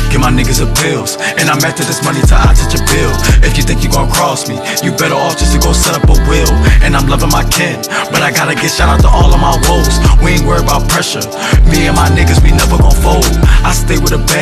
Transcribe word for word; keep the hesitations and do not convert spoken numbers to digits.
Give my niggas a bills, and I'm after this money till I touch a bill. If you think you gon' cross me, you better off just to go set up a will. And I'm loving my kin, but I gotta get shout out to all of my woes. We ain't worried about pressure, me and my niggas, we never gon' fold. I stay with a bad